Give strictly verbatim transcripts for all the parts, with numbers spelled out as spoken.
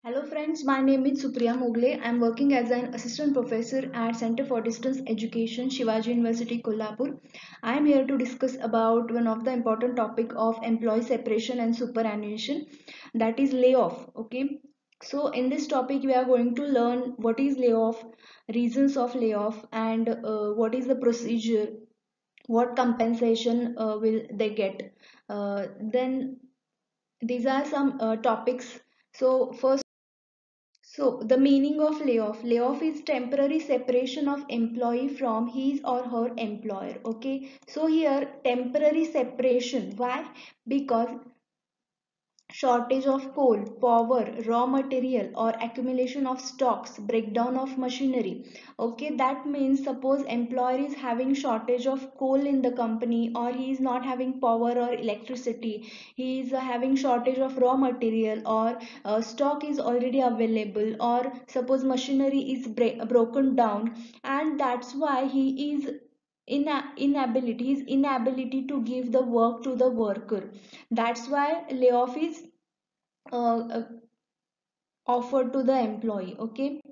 Hello friends, my name is Supriya Mogle. I am working as an assistant professor at Center for Distance Education, Shivaji University, Kolhapur. I am here to discuss about one of the important topic of employee separation and superannuation, that is layoff. Okay, so in this topic we are going to learn what is layoff, reasons of layoff, and uh, what is the procedure, what compensation uh, will they get. Uh, then these are some uh, topics. So first. So, the meaning of layoff. Layoff is temporary separation of employee from his or her employer. Okay. So, here temporary separation. Why? Because shortage of coal, power, raw material, or accumulation of stocks, breakdown of machinery. Okay, that means suppose employer is having shortage of coal in the company, or he is not having power or electricity. He is uh, having shortage of raw material, or uh, stock is already available, or suppose machinery is break, broken down, and that's why he is ina- inability his inability to give the work to the worker. That's why layoff is uh, uh, offered to the employee. Okay,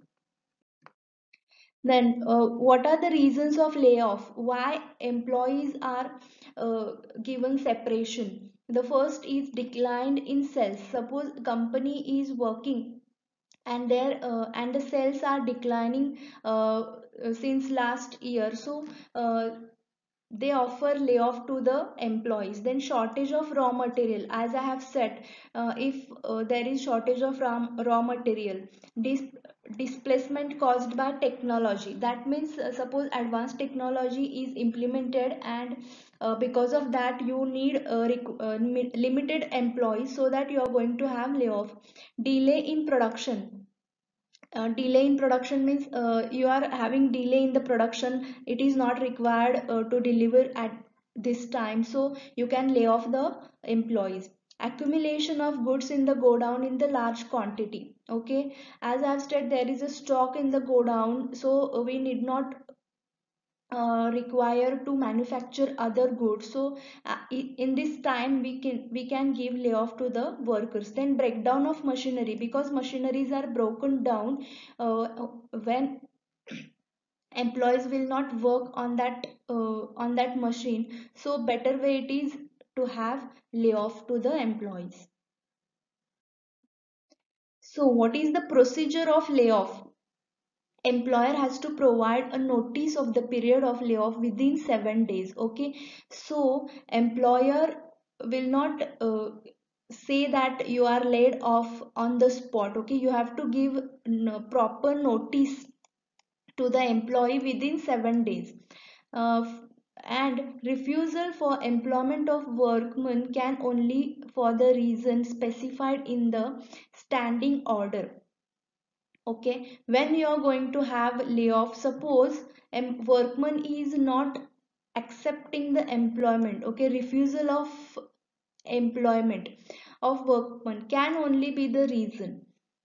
then uh, what are the reasons of layoff, why employees are uh, given separation? The first is decline in sales. Suppose company is working and their uh, and the sales are declining uh, since last year, so uh, they offer layoff to the employees. Then shortage of raw material, as I have said, uh, if uh, there is shortage of raw, raw material. Dis displacement caused by technology, that means uh, suppose advanced technology is implemented, and uh, because of that you need uh, uh, limited employees, so that you are going to have layoff. Delay in production. Uh, delay in production means uh, you are having delay in the production, it is not required uh, to deliver at this time, so you can lay off the employees. Accumulation of goods in the go down in the large quantity. Okay, as I have said, there is a stock in the go down, so uh, we need not uh, require to manufacture other goods, so uh, in this time we can we can give layoff to the workers. Then breakdown of machinery, because machineries are broken down uh, when employees will not work on that uh, on that machine, so better way it is to have layoff to the employees. So what is the procedure of layoff? Employer has to provide a notice of the period of layoff within seven days. Okay, so employer will not uh, say that you are laid off on the spot. Okay, you have to give n- proper notice to the employee within seven days. uh, and refusal for employment of workman can only for the reason specified in the standing order. Okay, when you are going to have layoff, suppose a workman is not accepting the employment. Okay, refusal of employment of workman can only be the reason.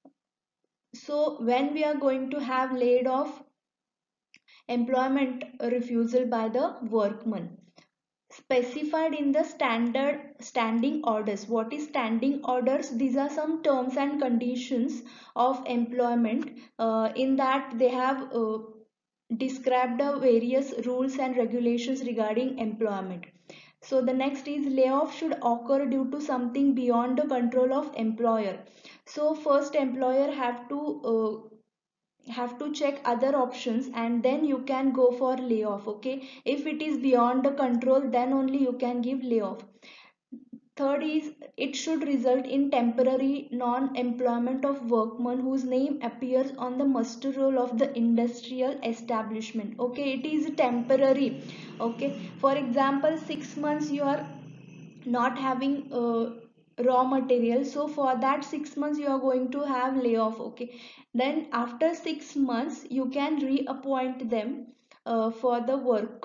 So when we are going to have laid off, employment refusal by the workman specified in the standard standing orders. What is standing orders? These are some terms and conditions of employment. Uh, in that they have uh, described the various rules and regulations regarding employment. So the next is layoff should occur due to something beyond the control of employer. So first employer have to uh, have to check other options, and then you can go for layoff. Okay, if it is beyond the control, then only you can give layoff. Third is it should result in temporary non-employment of workmen whose name appears on the muster roll of the industrial establishment. Okay, it is temporary. Okay, for example, six months you are not having uh, raw material, so for that six months you are going to have layoff. Okay, then after six months you can reappoint them uh, for the work,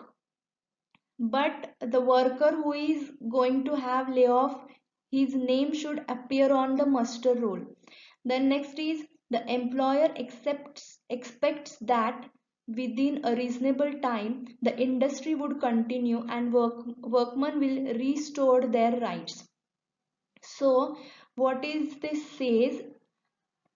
but the worker who is going to have layoff, his name should appear on the muster roll. Then next is the employer accepts expects that within a reasonable time the industry would continue and work, workmen will restore their rights. So what is this says?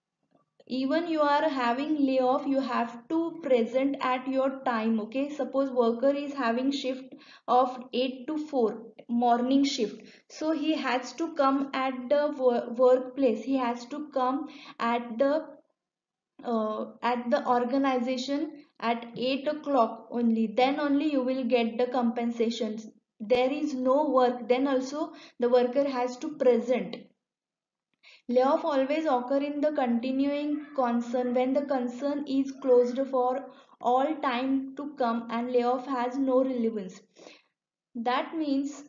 even you are having layoff, you have to present at your time. Okay, suppose worker is having shift of eight to four morning shift, so he has to come at the workplace, he has to come at the uh, at the organization at eight o'clock only, then only you will get the compensations. There is no work, then also the worker has to present. Layoff always occur in the continuing concern when the concern is closed for all time to come and layoff has no relevance. That means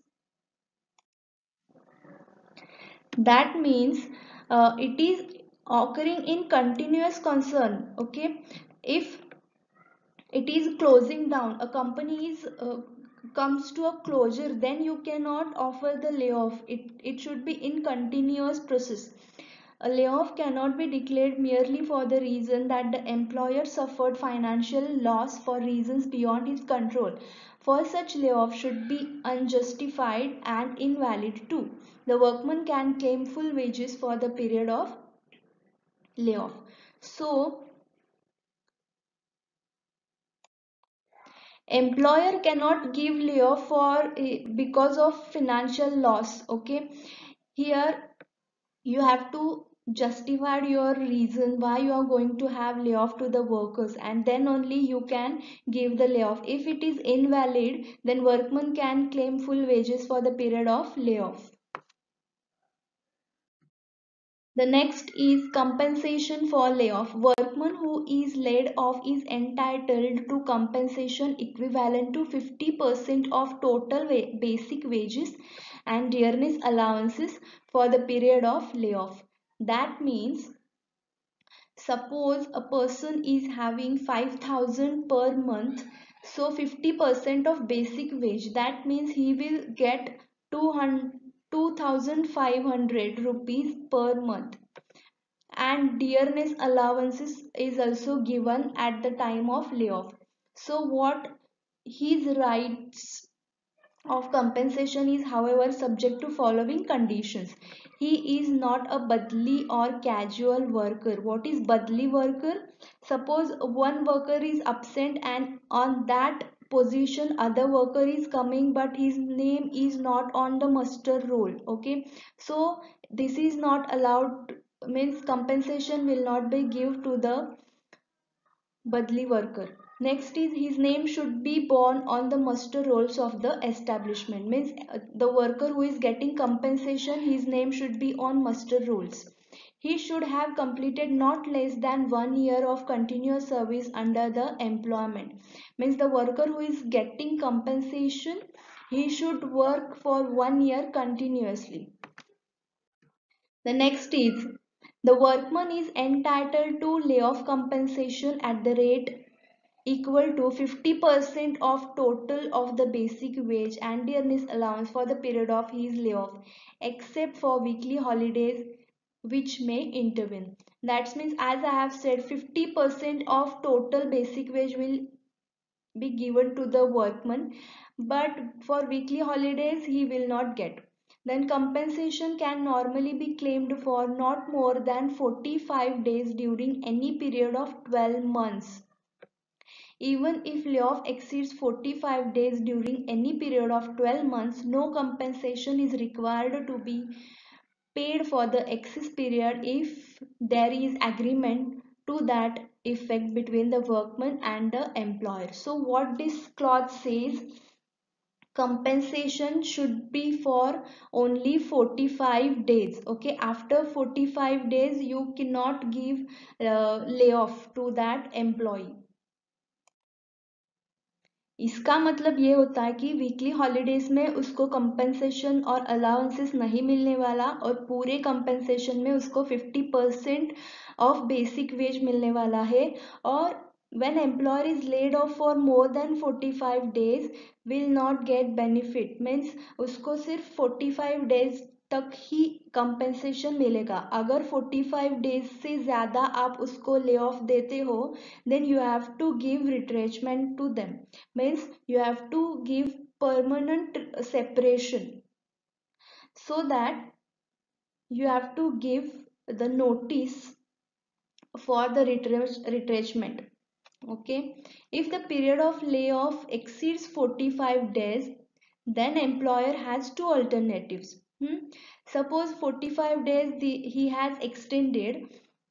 that means uh, it is occurring in continuous concern. Okay, if it is closing down, a company is uh, comes to a closure, then you cannot offer the layoff. It it should be in continuous process. A layoff cannot be declared merely for the reason that the employer suffered financial loss for reasons beyond his control. For such layoff should be unjustified and invalid too. The workman can claim full wages for the period of layoff. So employer cannot give layoff for eh, because of financial loss. Okay, here you have to justify your reason why you are going to have layoff to the workers, and then only you can give the layoff. If it is invalid, then workman can claim full wages for the period of layoff. The next is compensation for layoff. Workman who is laid off is entitled to compensation equivalent to fifty percent of total wa basic wages and dearness allowances for the period of layoff. That means, suppose a person is having five thousand per month, so fifty percent of basic wage, that means he will get two thousand five hundred rupees per month, and dearness allowances is also given at the time of layoff. So what his rights of compensation is, however, subject to following conditions. He is not a badli or casual worker. What is badli worker? Suppose one worker is absent and on that position other worker is coming, but his name is not on the muster roll. Okay, so this is not allowed, means compensation will not be give to the Badli worker. Next is his name should be born on the muster rolls of the establishment. Means uh, the worker who is getting compensation, his name should be on muster rolls. He should have completed not less than one year of continuous service under the employment. Means the worker who is getting compensation, he should work for one year continuously. The next is the workman is entitled to layoff compensation at the rate equal to fifty percent of total of the basic wage and dearness allowance for the period of his layoff, except for weekly holidays which may intervene. That means, as I have said, fifty percent of total basic wage will be given to the workman, but for weekly holidays he will not get. Then compensation can normally be claimed for not more than forty-five days during any period of twelve months. Even if layoff exceeds forty-five days during any period of twelve months, no compensation is required to be paid for the excess period if there is agreement to that effect between the workman and the employer. So what this clause says, compensation should be for only forty-five days. Okay, after forty-five days you cannot give uh, layoff to that employee. इसका मतलब ये होता है कि weekly holidays में उसको compensation और allowances नहीं मिलने वाला, और पूरे कंपनसेशन में उसको fifty percent of basic wage मिलने वाला है. और when employer is laid off for more than forty-five days will not get benefit, means उसको सिर्फ forty-five days तक ही कंपेंसेशन मिलेगा. अगर forty-five डेज से ज़्यादा आप उसको ले ऑफ देते हो, then you have to give retrenchment to them, means you have to give permanent separation, so that you have to give the notice for the retrenchment. Okay, if the period of layoff exceeds forty-five days, then employer has two alternatives. hmm? Suppose forty-five days the, he has extended.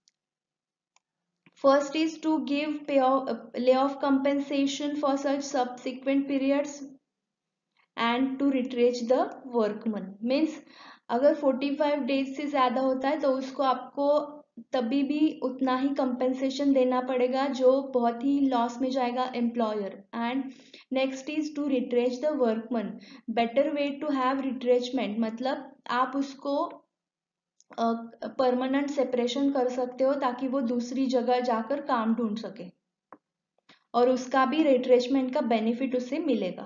First is to give payoff, uh, layoff compensation for such subsequent periods and to retrench the workman. Means अगर forty-five days से ज़्यादा होता है तो उसको आपको तभी भी उतना ही compensation देना पड़ेगा जो बहुत ही लॉस में जाएगा employer. And next is to retrench the workman. Better way to have retrenchment मतलब आप उसको परमानेंट uh, सेपरेशन कर सकते हो ताकि वो दूसरी जगह जाकर काम ढूंढ सके और उसका भी रिट्रेचमेंट का बेनिफिट उसे मिलेगा.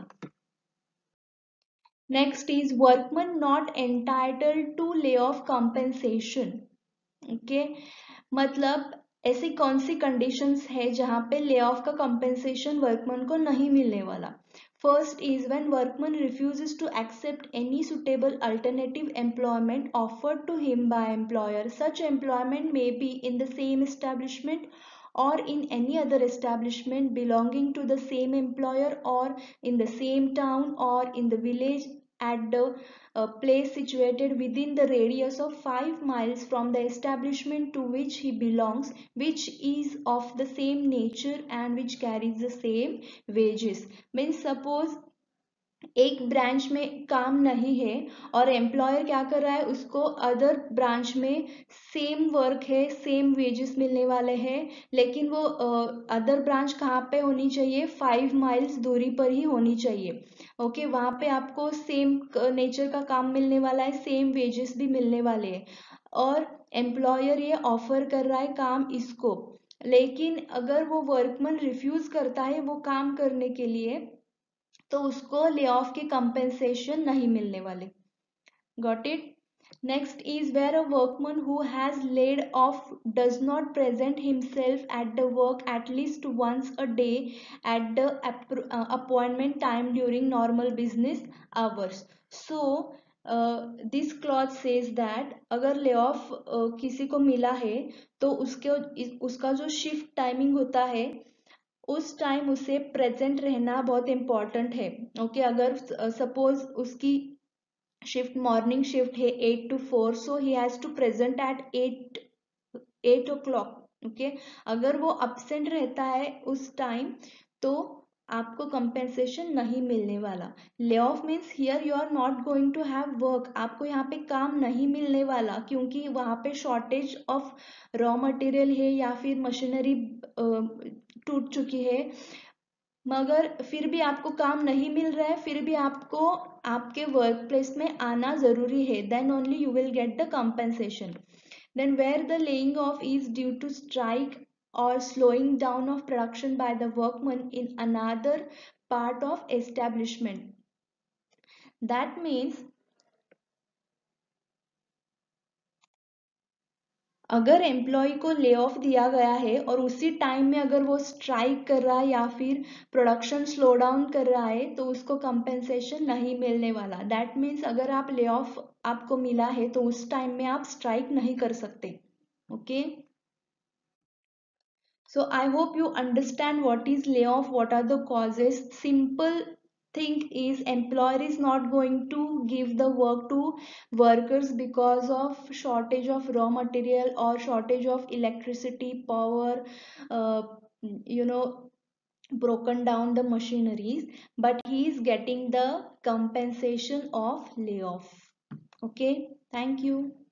Next is workman not entitled to layoff compensation. Okay, मतलब ऐसी कौन सी कंडीशंस है जहां पे ले ऑफ का कंपेंसेशन वर्कमैन को नहीं मिलने वाला. First is when workman refuses to accept any suitable alternative employment offered to him by employer. Such employment may be in the same establishment or in any other establishment belonging to the same employer or in the same town or in the village at the uh, place situated within the radius of five miles from the establishment to which he belongs, which is of the same nature and which carries the same wages. Means suppose एक branch में काम नहीं है और employer क्या कर रहा है, उसको अदर ब्रांच में सेम वर्क है, सेम वेजेस मिलने वाले हैं, लेकिन वो अदर uh, ब्रांच कहाँ पे होनी चाहिए, फाइव माइल्स दूरी पर ही होनी चाहिए. ओके okay, वहाँ पे आपको सेम नेचर का काम मिलने वाला है, सेम वेजेस भी मिलने वाले हैं और एम्प्लॉयर ये ऑफर कर रहा है काम इसको. लेकिन अगर वो वर्कमैन रिफ्यूज करता है वो काम करने के लिए तो उसको ले ऑफ की कंपेंसेशन नहीं मिलने वाले. Got it. Next is where a workman who has laid off does not present himself at the work at least once a day at the appointment time during normal business hours. So this clause says that अगर lay of uh, किसी को मिला है तो उसके उसका जो shift timing होता है उस टाइम उसे प्रेजेंट रहना बहुत इम्पॉर्टेंट है. ओके okay, अगर सपोज uh, उसकी शिफ्ट मॉर्निंग शिफ्ट है eight to four, so he has to present at eight at eight okay, अगर वो अपसेंट रहता है उस टाइम तो आपको कंपेंसेशन नहीं मिलने वाला. Lay off means here you are not going to have work. आपको यहाँ पे काम नहीं मिलने वाला क्योंकि वहाँ पे शॉर्टेज ऑफ रॉ मटेरियल है या फिर मशीनरी टूट चुकी है, मगर फिर भी आपको काम नहीं मिल रहा है, फिर भी आपको आपके वर्क प्लेस में आना जरूरी है. Then only you will get the compensation. Then where the laying off is due to strike or slowing down of production by the workman in another part of establishment. That means अगर employee को lay of दिया गया है और उसी time में अगर वो स्ट्राइक कर रहा है या फिर प्रोडक्शन स्लो डाउन कर रहा है तो उसको कंपेंसेशन नहीं मिलने वाला. दैट मीन्स अगर आप ले ऑफ आपको मिला है तो उस टाइम में आप स्ट्राइक नहीं कर सकते. Okay, so I hope you understand what is layoff, what are the causes. Simple thing is employer is not going to give the work to workers because of shortage of raw material or shortage of electricity power, uh, you know broken down the machineries, but he is getting the compensation of layoff. Okay, thank you.